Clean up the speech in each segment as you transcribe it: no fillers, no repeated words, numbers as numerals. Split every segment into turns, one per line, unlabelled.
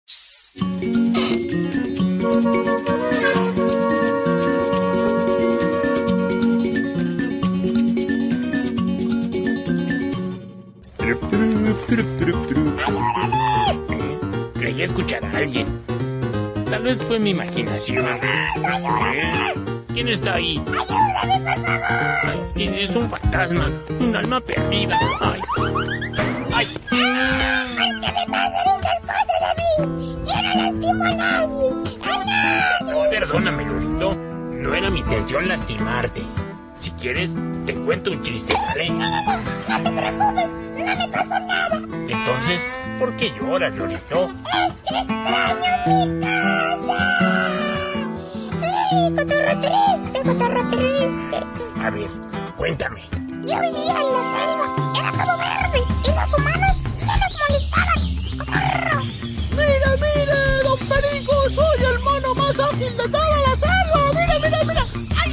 Creí escuchar a alguien. Tal vez fue mi imaginación. ¿Quién está ahí?
¡Ayúdame, por favor!
Es un fantasma, un alma perdida. ¡Ay! ¡Ay!
¡Ay, que me pasen estas cosas a mí! ¡Yo no lastimo a nadie! ¡A nadie!
Perdóname, Lorito. No era mi intención lastimarte. Si quieres, te cuento un chiste, ¿sale?
No te preocupes, no me pasó nada.
Entonces, ¿por qué lloras, Lorito?
Es que extraño mi casa. ¡Ay, cotorro triste!
A ver, cuéntame.
Yo vivía en la selva, era todo verde y los humanos no nos molestaban. ¡Cotorro!
¡Mire, don Perico! ¡Soy el mono más ágil de toda la selva! ¡Mira! ¡Ay!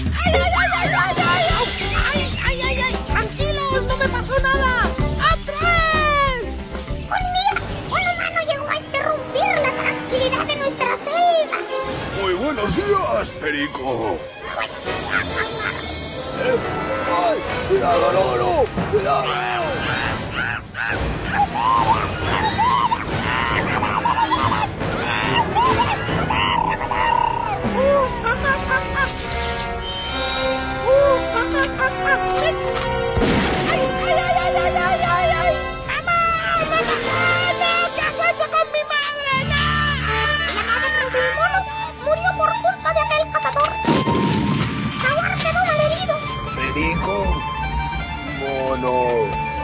¡Tranquilos! ¡No me pasó nada! ¡Atrás!
Un día, un humano llegó a interrumpir la tranquilidad de nuestra selva.
Muy buenos días, Perico.
¡Ay! ¡Cuidado, loro! ¡Cuidado!
Perico. Mono.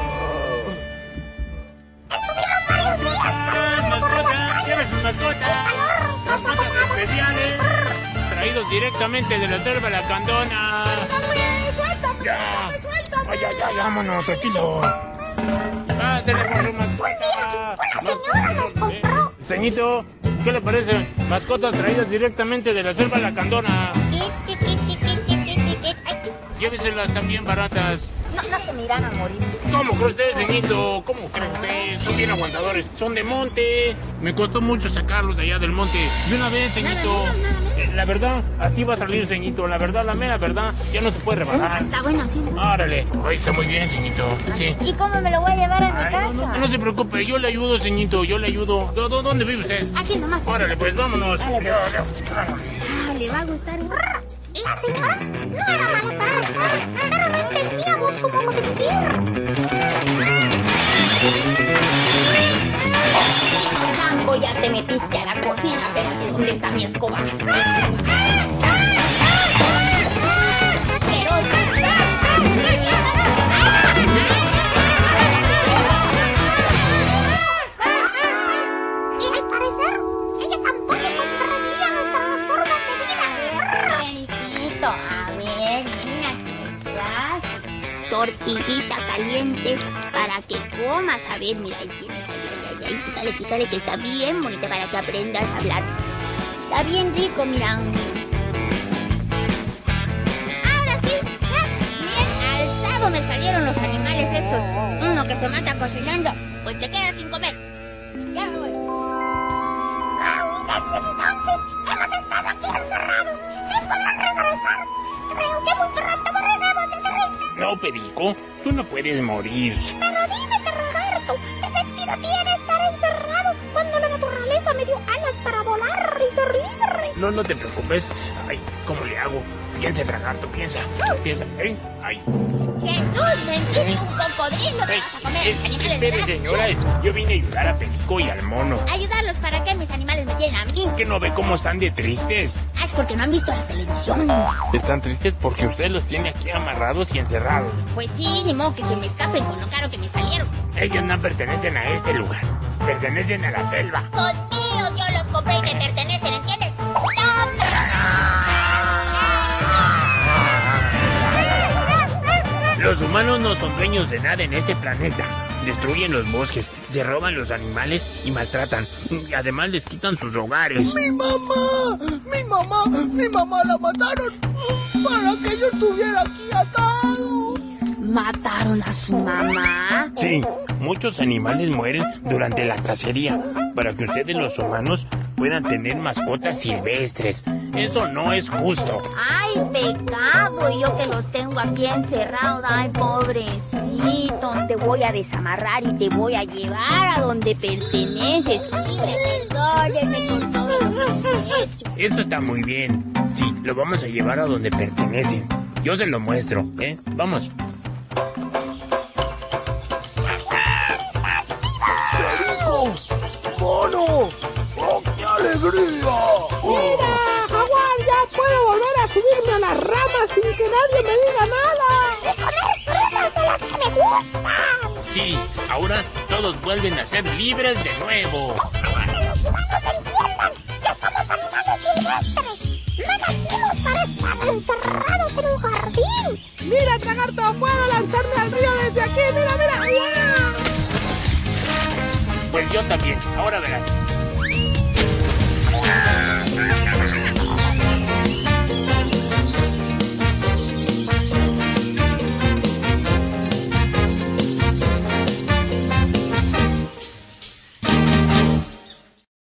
Estuvimos varios días caminando por las calles.
¡Lleve sus mascotas! ¡Mascotas especiales! Traídos directamente de la selva lacandona.
¡Suéltame!
¡Ya!
¡Suéltame!
Ya, vámonos, tranquilo. Pásale por su mascota.
Una señora nos compró.
Ceñito, ¿qué le parece? Mascotas traídas directamente de la selva lacandona. Lléveselas también baratas.
No se me irán a morir.
¿Cómo cree usted, ceñito? ¿Cómo cree usted? Son bien aguantadores. Son de monte. Me costó mucho sacarlos de allá del monte. De una vez, ceñito. La verdad, así va a salir, ceñito. La verdad, la mera verdad, ya no se puede rebajar.
Está bueno, sí.
Órale. Ay, está muy bien, ceñito. Sí.
¿Y cómo me lo voy a llevar a mi casa?
No se preocupe, yo le ayudo, ceñito. Yo le ayudo. ¿Dónde vive usted?
Aquí nomás.
Órale, pues vámonos.
Dale, le va a gustar.
La señora no era mala persona, pero no entendíamos su modo de vivir.
Chango, ya te metiste a la cocina. Espérate, ¿dónde está mi escoba?
Y al parecer, ella tampoco comprendía nuestras formas de vida.
Pericito, a ver, mira, tortillita caliente para que comas. A ver, mira, ahí tienes, ay, pícale, que está bien bonita para que aprendas a hablar. Está bien rico, mira. Ahora sí, bien alzado me salieron los animales estos. Uno que se mata cocinando, pues te quedas sin comer. Ya voy.
Desde entonces hemos estado aquí encerrados, sin poder regresar. Creo que muy pronto moriremos de risa.
No, Perico, tú no puedes morir.
Pero dime, Carragarto, ¿qué sentido tiene estar encerrado cuando la naturaleza me dio alas para volar y ser libre?
No te preocupes. Ay, ¿cómo le hago? Piensa, Tragarto, piensa. Ay.
Jesús, mentiste un cocodrilo, te vas a comer a los animales.
Espere, señora, yo vine a ayudar a Perico y al mono.
¿Ayudarlos para qué? Mis animales me tienen a mí.
¿Que no ve cómo están de tristes?
Ah, es porque no han visto la televisión.
Están tristes porque usted los tiene aquí amarrados y encerrados.
Pues sí, ni modo que se me escapen con lo caro que me salieron.
Ellos no pertenecen a este lugar. Pertenecen a la selva.
Son míos, yo los compré y me pertenecen, ¿entiendes? ¡No!
Los humanos no son dueños de nada en este planeta. Destruyen los bosques, se roban los animales y maltratan. Y además les quitan sus hogares.
¡Mi mamá! ¡Mi mamá la mataron! ¡Para que yo estuviera aquí atado!
¿Mataron a su mamá?
Sí, muchos animales mueren durante la cacería. para que ustedes los humanos puedan tener mascotas silvestres. Eso no es justo.
Ay, pecado, y yo que los tengo aquí encerrados. Ay, pobrecito, te voy a desamarrar y te voy a llevar a donde perteneces. Perdóneme por todo lo que he hecho.
Eso está muy bien. Sí, lo vamos a llevar a donde pertenecen. Yo se lo muestro, ¿eh? Vamos.
¡Perico! ¡Mono! ¡Oh, qué alegría! ¡Mira, jaguar! ¡Ya puedo volver a subirme a las ramas sin que nadie me diga nada!
¡Y comer frutas de las que me gustan!
Sí, ahora todos vuelven a ser libres de nuevo.
Ojalá que los humanos entiendan que somos animales silvestres. No nacimos para estar encerrados en un jardín.
¡Mira, Tragarto! ¡Puedo lanzarme al río desde aquí! ¡Mira, mira! ¡Guau!
Pues yo también, ahora verás.